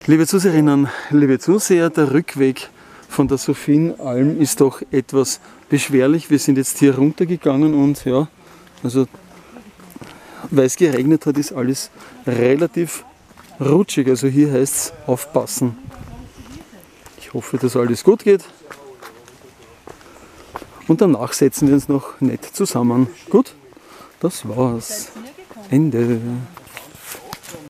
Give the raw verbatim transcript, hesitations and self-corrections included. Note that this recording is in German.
Liebe Zuseherinnen, liebe Zuseher, der Rückweg von der Sophienalm ist doch etwas beschwerlich. Wir sind jetzt hier runtergegangen und ja, also weil es geregnet hat, ist alles relativ rutschig. Also hier heißt es aufpassen. Ich hoffe, dass alles gut geht. Und danach setzen wir uns noch nett zusammen. Gut, das war's. Ende.